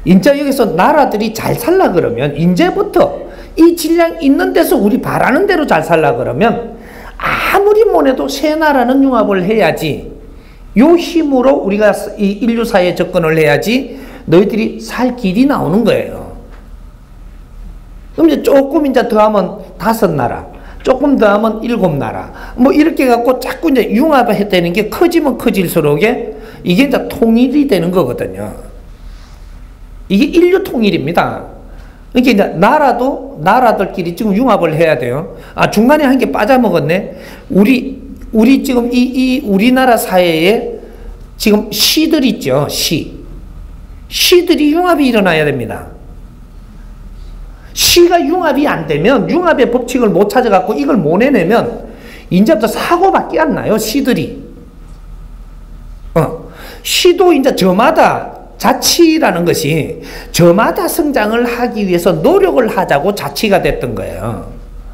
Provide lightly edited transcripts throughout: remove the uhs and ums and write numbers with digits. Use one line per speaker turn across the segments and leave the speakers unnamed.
인자 여기서 나라들이 잘 살라 그러면 이제부터 이 질량 있는 데서 우리 바라는 대로 잘 살라 그러면 아무리 못해도 새 나라는 융합을 해야지, 요 힘으로 우리가 이 인류사회에 접근을 해야지 너희들이 살 길이 나오는 거예요. 그럼 이제 조금 이제 더하면 5나라, 조금 더하면 7나라, 뭐 이렇게 갖고 자꾸 이제 융합을 되는 게 커지면 커질수록 이게 이제 통일이 되는 거거든요. 이게 인류 통일입니다. 이렇게 이제 나라들끼리 지금 융합을 해야 돼요. 아, 중간에 한 개 빠져먹었네. 우리 지금 이 우리나라 사회에 지금 시들 있죠. 시들이 융합이 일어나야 됩니다. 시가 융합이 안 되면, 융합의 법칙을 못 찾아갖고 이걸 못 해내면 이제부터 사고밖에 안 나요. 시들이. 시도 이제 저마다 자치라는 것이 저마다 성장을 하기 위해서 노력을 하자고 자치가 됐던 거예요.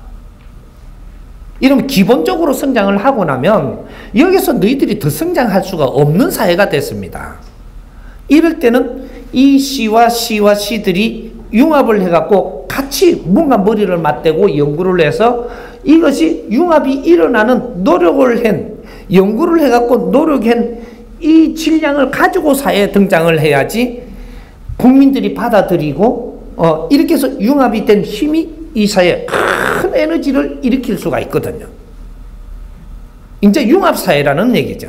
이러면 기본적으로 성장을 하고 나면 여기서 너희들이 더 성장할 수가 없는 사회가 됐습니다. 이럴 때는 이 시와 시들이 융합을 해갖고 같이 뭔가 머리를 맞대고 연구를 해서 이것이 융합이 일어나는 노력을 연구를 해갖고 노력한 이 질량을 가지고 사회에 등장을 해야지 국민들이 받아들이고 이렇게 해서 융합이 된 힘이 이 사회에 큰 에너지를 일으킬 수가 있거든요. 이제 융합사회라는 얘기죠.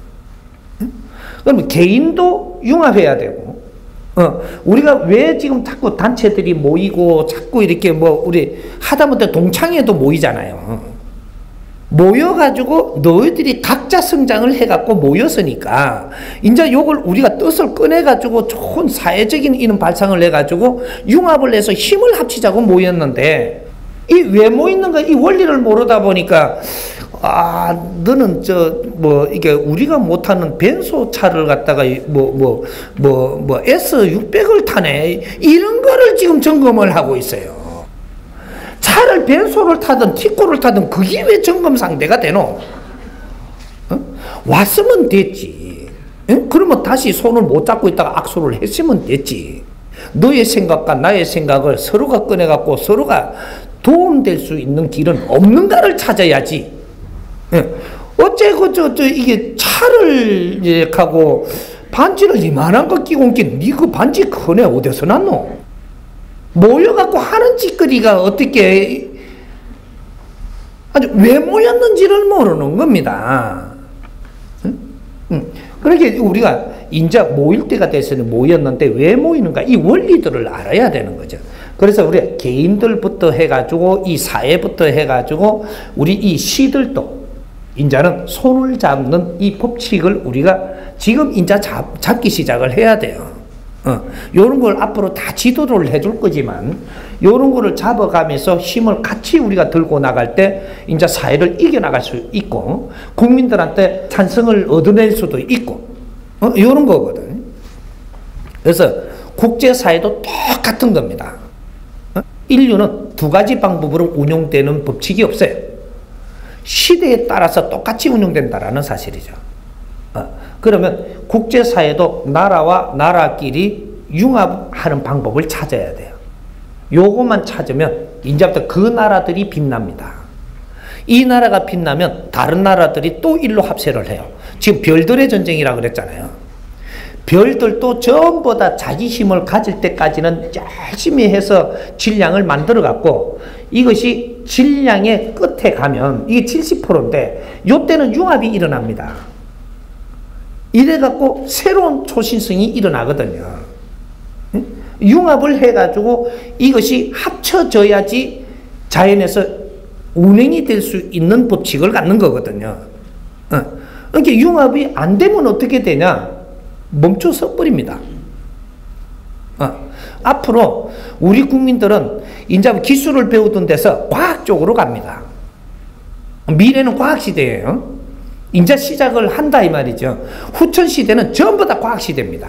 그럼 개인도 융합해야 되고, 우리가 왜 지금 자꾸 단체들이 모이고 자꾸 이렇게 뭐 우리 하다못해 동창회도 모이잖아요. 모여가지고 너희들이 각자 성장을 해갖고 모였으니까 이제 요걸 우리가 뜻을 꺼내가지고 좋은 사회적인 이런 발상을 해가지고 융합을 해서 힘을 합치자고 모였는데, 이 왜 모였는가 이 원리를 모르다 보니까 너는 이게 우리가 못하는 벤소차를 갖다가 S600을 타네, 이런 거를 지금 점검을 하고 있어요. 차를 벤소를 타든 티코를 타든 그게 왜 점검 상대가 되노? 왔으면 됐지. 그러면 다시 손을 못 잡고 있다가 악수를 했으면 됐지. 너의 생각과 나의 생각을 서로가 꺼내갖고 서로가 도움될 수 있는 길은 없는가를 찾아야지. 어째 이게 차를 하고 반지를 이만한 거 끼고 온 게 니 그 반지 크네, 어디서 났노? 모여갖고 하는 짓거리가 어떻게 아주 왜 모였는지를 모르는 겁니다. 그렇게 우리가 이제 모일 때가 돼서는 모였는데 왜 모이는가, 이 원리들을 알아야 되는 거죠. 그래서 우리 개인들부터 해가지고 이 사회부터 해가지고 우리 이 시들도 이제는 손을 잡는 이 법칙을 우리가 지금 이제 잡기 시작을 해야 돼요. 요런 걸 앞으로 다 지도를 해줄 거지만 요런 거를 잡아가면서 힘을 같이 우리가 들고 나갈 때 이제 사회를 이겨나갈 수 있고 국민들한테 찬성을 얻어낼 수도 있고 요런 거거든. 그래서 국제사회도 똑같은 겁니다. 인류는 두 가지 방법으로 운용되는 법칙이 없어요. 시대에 따라서 똑같이 운용된다라는 사실이죠. 그러면 국제사회도 나라와 나라끼리 융합하는 방법을 찾아야 돼요. 요것만 찾으면 이제부터 그 나라들이 빛납니다. 이 나라가 빛나면 다른 나라들이 또 일로 합세를 해요. 지금 별들의 전쟁이라고 그랬잖아요. 별들도 전부 다 자기 힘을 가질 때까지는 열심히 해서 질량을 만들어 갖고 이것이 질량의 끝에 가면 이게 70%인데 요때는 융합이 일어납니다. 이래갖고 새로운 초신성이 일어나거든요. 융합을 해가지고 이것이 합쳐져야지 자연에서 운행이 될 수 있는 법칙을 갖는 거거든요. 그러니까 융합이 안 되면 어떻게 되냐? 멈춰서 버립니다. 앞으로 우리 국민들은 이제 기술을 배우던 데서 과학 쪽으로 갑니다. 미래는 과학 시대예요. 이제 시작을 한다 이 말이죠. 후천 시대는 전부 다 과학 시대입니다.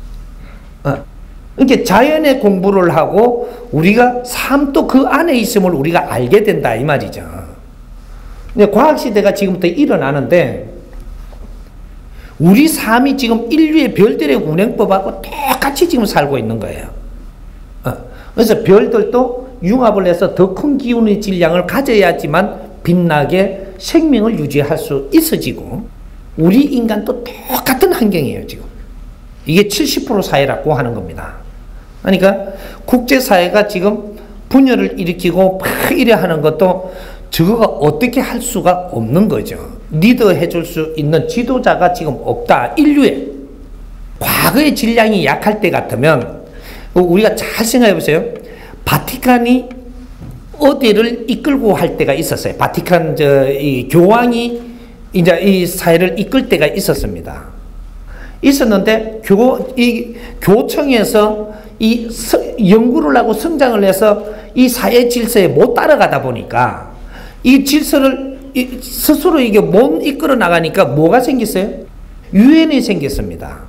이렇게 자연의 공부를 하고 우리가 삶도 그 안에 있음을 우리가 알게 된다 이 말이죠. 과학 시대가 지금부터 일어나는데 우리 삶이 지금 인류의 별들의 운행법하고 똑같이 지금 살고 있는 거예요. 그래서 별들도 융합을 해서 더 큰 기운의 질량을 가져야지만 빛나게 생명을 유지할 수 있어지고, 우리 인간도 똑같은 환경이에요, 지금. 이게 70% 사회라고 하는 겁니다. 그러니까 국제사회가 지금 분열을 일으키고 막 이래 하는 것도 저거가 어떻게 할 수가 없는 거죠. 리더해 줄 수 있는 지도자가 지금 없다. 인류에. 과거의 질량이 약할 때 같으면, 우리가 잘 생각해 보세요. 바티칸이 어디를 이끌고 할 때가 있었어요. 바티칸 이 교황이 이제 이 사회를 이끌 때가 있었습니다. 있었는데 이 교청에서 연구를 하고 성장을 해서 이 사회 질서에 못 따라가다 보니까 이 질서를 스스로 이게 못 이끌어 나가니까 뭐가 생겼어요? 유엔이 생겼습니다.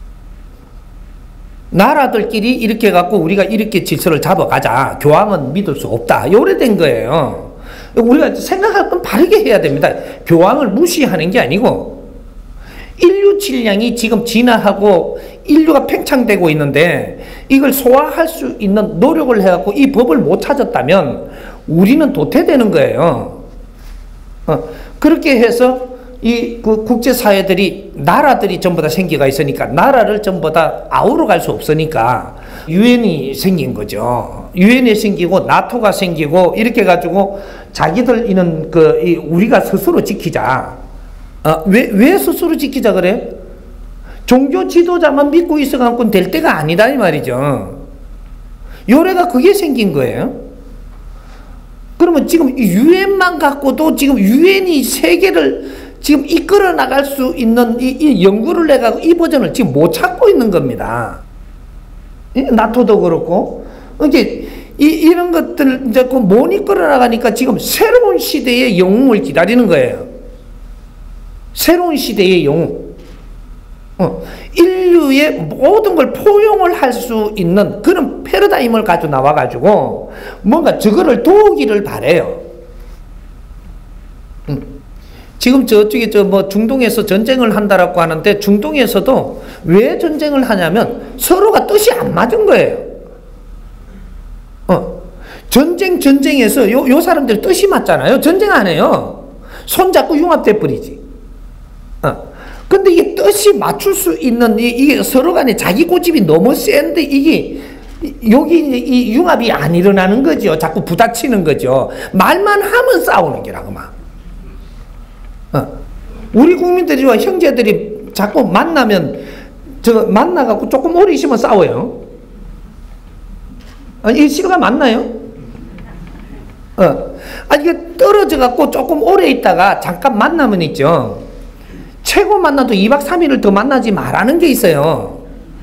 나라들끼리 이렇게 갖고 우리가 이렇게 질서를 잡아가자. 교황은 믿을 수 없다. 요래된 거예요. 우리가 생각할 건 바르게 해야 됩니다. 교황을 무시하는 게 아니고, 인류 질량이 지금 진화하고 인류가 팽창되고 있는데 이걸 소화할 수 있는 노력을 해갖고 이 법을 못 찾았다면 우리는 도태되는 거예요. 그렇게 해서 그 국제사회들이, 나라들이 전부 다 생겨가 있으니까 나라를 전부 다 아우러 갈 수 없으니까 유엔이 생긴 거죠. 유엔이 생기고 나토가 생기고 이렇게 해가지고 자기들 이는 우리가 스스로 지키자. 왜 스스로 지키자 그래? 종교 지도자만 믿고 있어갖고 될 때가 아니다 이 말이죠. 요래가 그게 생긴 거예요. 그러면 지금 유엔만 갖고도 지금 유엔이 세계를 지금 이끌어 나갈 수 있는 이 연구를 해가지고 이 버전을 지금 못 찾고 있는 겁니다. 나토도 그렇고, 이제 이런 것들 이제 못 이끌어 나가니까 지금 새로운 시대의 영웅을 기다리는 거예요. 새로운 시대의 영웅. 인류의 모든 걸 포용을 할 수 있는 그런 패러다임을 가지고 나와가지고 뭔가 저거를 도우기를 바래요. 지금 저쪽에 중동에서 전쟁을 한다라고 하는데, 중동에서도 왜 전쟁을 하냐면 서로가 뜻이 안 맞은 거예요. 전쟁에서 요 사람들 뜻이 맞잖아요. 전쟁 안 해요. 손잡고 융합돼 버리지. 근데 이게 뜻이 맞출 수 있는 이게 서로 간에 자기 고집이 너무 센데 이게 여기 이 융합이 안 일어나는 거죠. 자꾸 부닥치는 거죠. 말만 하면 싸우는 게라고 막. 우리 국민들이와 형제들이 자꾸 만나면 만나갖고 조금 오래 있으면 싸워요. 이 시가 맞나요? 이게 떨어져갖고 조금 오래 있다가 잠깐 만나면 있죠. 최고 만나도 2박 3일을 더 만나지 말라는 게 있어요.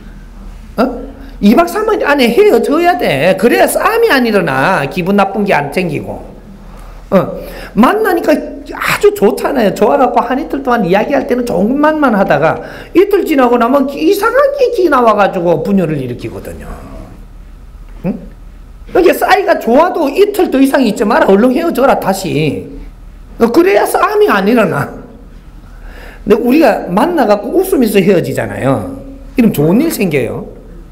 2박 3일 안에 헤어져야 돼. 그래야 싸움이 안 일어나. 기분 나쁜 게 안 생기고. 만나니까 아주 좋잖아요. 좋아갖고 한 이틀 동안 이야기할 때는 좋은 말만 하다가 이틀 지나고 나면 이상하게 기 나와가지고 분열을 일으키거든요. 응? 이게 사이가 좋아도 이틀 더 이상 있지 마라. 얼른 헤어져라 다시. 그래야 싸움이 안 일어나. 근데 우리가 만나갖고 웃으면서 헤어지잖아요. 이러면 좋은 일 생겨요.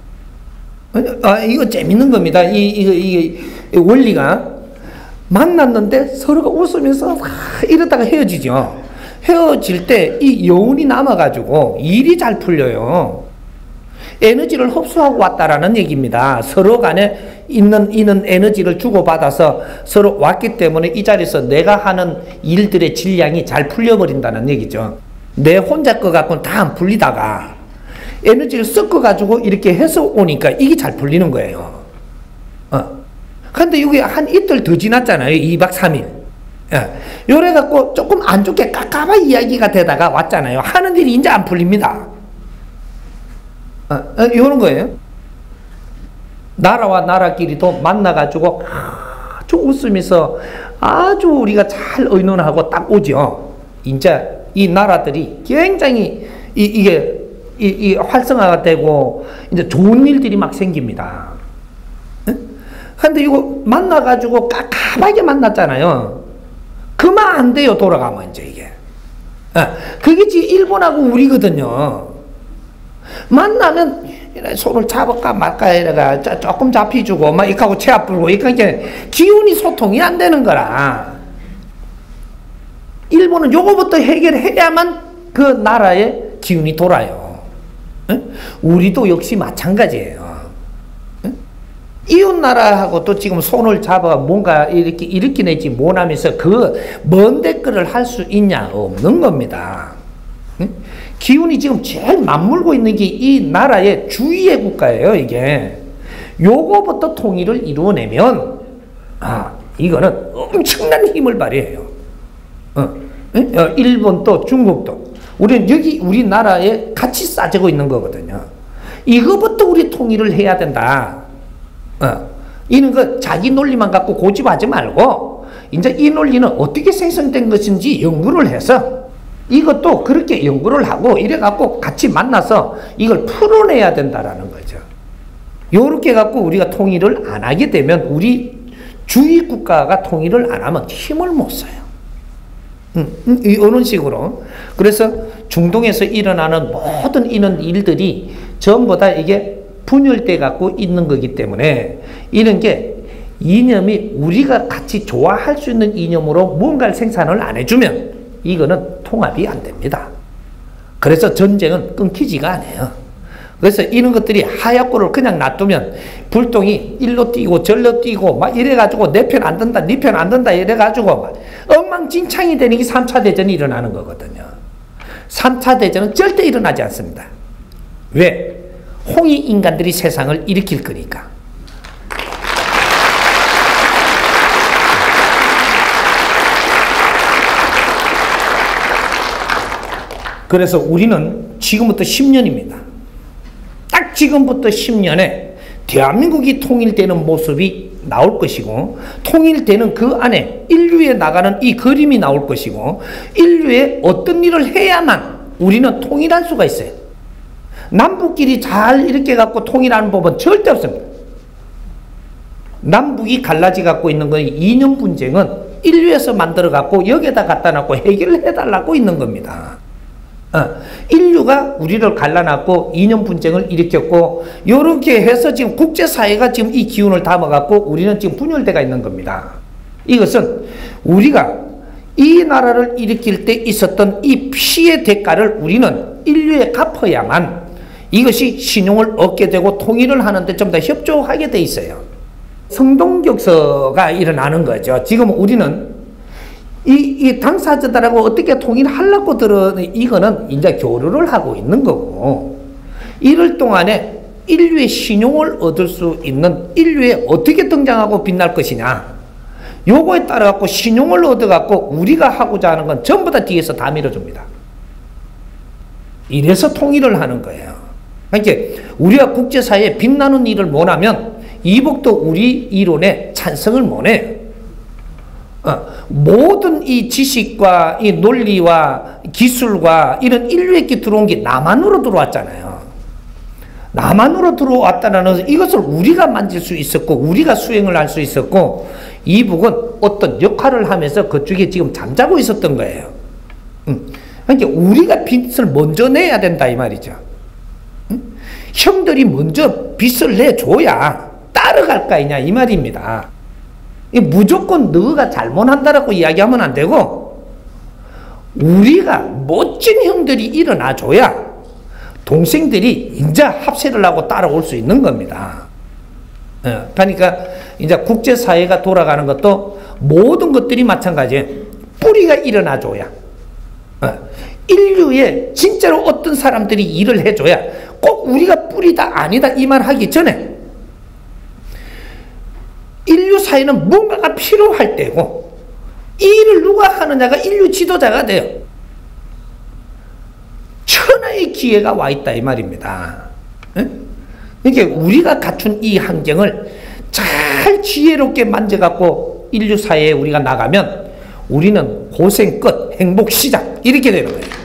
이거 재밌는 겁니다. 이 원리가. 만났는데 서로가 웃으면서 이러다가 헤어지죠. 헤어질 때 이 여운이 남아가지고 일이 잘 풀려요. 에너지를 흡수하고 왔다라는 얘기입니다. 서로 간에 있는 에너지를 주고받아서 서로 왔기 때문에 이 자리에서 내가 하는 일들의 질량이 잘 풀려버린다는 얘기죠. 내 혼자 거 갖고는 다 안 풀리다가 에너지를 섞어가지고 이렇게 해서 오니까 이게 잘 풀리는 거예요. 근데 여기 한 이틀 더 지났잖아요. 2박 3일. 요래 갖고 조금 안 좋게 깝깝한 이야기가 되다가 왔잖아요. 하는 일이 이제 안 풀립니다. 요런 거예요. 나라와 나라끼리도 만나가지고 아주 웃으면서 아주 우리가 잘 의논하고 딱 오죠. 이제 이 나라들이 굉장히 이게 활성화가 되고 이제 좋은 일들이 막 생깁니다. 근데 이거 만나가지고 깝깝하게 만났잖아요. 그만 안 돼요. 돌아가면 이제 이게. 그게 지금 일본하고 우리거든요. 만나면 손을 잡을까 말까 이래가 조금 잡히주고 막 이하고 체압 불고 이렇게 기운이 소통이 안 되는 거라. 일본은 요거부터 해결해야만 그 나라의 기운이 돌아요. 우리도 역시 마찬가지예요. 이웃 나라하고 또 지금 손을 잡아 뭔가 이렇게 일으키내지 못하면서 그 먼 댓글을 할 수 있냐? 없는 겁니다. 기운이 지금 제일 맞물고 있는 게 이 나라의 주위의 국가예요, 이게. 요거부터 통일을 이루어내면, 이거는 엄청난 힘을 발휘해요. 일본도 중국도. 우리는 여기 우리나라에 같이 싸지고 있는 거거든요. 이거부터 우리 통일을 해야 된다. 이는 그 자기 논리만 갖고 고집하지 말고, 이제 이 논리는 어떻게 생성된 것인지 연구를 해서 이것도 그렇게 연구를 하고 이래갖고 같이 만나서 이걸 풀어내야 된다라는 거죠. 요렇게 갖고 우리가 통일을 안 하게 되면 우리 주위 국가가 통일을 안 하면 힘을 못 써요. 이런 식으로. 그래서 중동에서 일어나는 모든 이런 일들이 전부 다 이게 분열돼 갖고 있는 거기 때문에 이런 게 이념이 우리가 같이 좋아할 수 있는 이념으로 뭔가를 생산을 안 해주면 이거는 통합이 안 됩니다. 그래서 전쟁은 끊기지가 않아요. 그래서 이런 것들이 하얗고를 그냥 놔두면 불똥이 일로 뛰고 절로 뛰고 막 이래가지고 내 편 안 든다, 네 편 안 든다 이래가지고 막 엉망진창이 되는 게 3차 대전이 일어나는 거거든요. 3차 대전은 절대 일어나지 않습니다. 왜? 홍위 인간들이 세상을 일으킬 거니까. 그래서 우리는 지금부터 10년입니다. 딱 지금부터 10년에 대한민국이 통일되는 모습이 나올 것이고 통일되는 그 안에 인류에 나가는 이 그림이 나올 것이고 인류에 어떤 일을 해야만 우리는 통일할 수가 있어요. 남북끼리 잘 이렇게 갖고 통일하는 법은 절대 없습니다. 남북이 갈라져 갖고 있는 건 이념 분쟁은 인류에서 만들어 갖고 여기에다 갖다 놔고 해결을 해달라고 있는 겁니다. 인류가 우리를 갈라놨고 이념 분쟁을 일으켰고 이렇게 해서 지금 국제사회가 지금 이 기운을 담아갖고 우리는 지금 분열돼가 있는 겁니다. 이것은 우리가 이 나라를 일으킬 때 있었던 이 피의 대가를 우리는 인류에 갚아야만 이것이 신용을 얻게 되고 통일을 하는데 좀 더 협조하게 돼 있어요. 성동격서가 일어나는 거죠. 지금 우리는 이 당사자들하고 어떻게 통일하려고 이거는 이제 교류를 하고 있는 거고, 이럴 동안에 인류의 신용을 얻을 수 있는 인류에 어떻게 등장하고 빛날 것이냐, 요거에 따라 갖고 신용을 얻어 갖고 우리가 하고자 하는 건 전부 다 뒤에서 다 밀어줍니다. 이래서 통일을 하는 거예요. 그러니까 우리가 국제사회에 빛나는 일을 못하면 이북도 우리 이론에 찬성을 못해요. 모든 이 지식과 이 논리와 기술과 이런 인류에게 들어온 게 남한으로 들어왔잖아요. 남한으로 들어왔다는 이것을 우리가 만질 수 있었고 우리가 수행을 할 수 있었고 이북은 어떤 역할을 하면서 그쪽에 지금 잠자고 있었던 거예요. 그러니까 우리가 빚을 먼저 내야 된다 이 말이죠. 형들이 먼저 빚을 내줘야 따라갈 거 아니냐 이 말입니다. 무조건 너가 잘못한다라고 이야기하면 안 되고 우리가 멋진 형들이 일어나 줘야 동생들이 이제 합세를 하고 따라올 수 있는 겁니다. 그러니까 이제 국제사회가 돌아가는 것도 모든 것들이 마찬가지예요. 뿌리가 일어나 줘야 인류에 진짜로 어떤 사람들이 일을 해줘야 꼭 우리가 뿌리다 아니다 이 말 하기 전에 인류 사회는 뭔가가 필요할 때고 이 일을 누가 하느냐가 인류 지도자가 돼요. 천하의 기회가 와 있다 이 말입니다. 그러니까 우리가 갖춘 이 환경을 잘 지혜롭게 만져갖고 인류 사회에 우리가 나가면 우리는 고생 끝 행복 시작 이렇게 되는 거예요.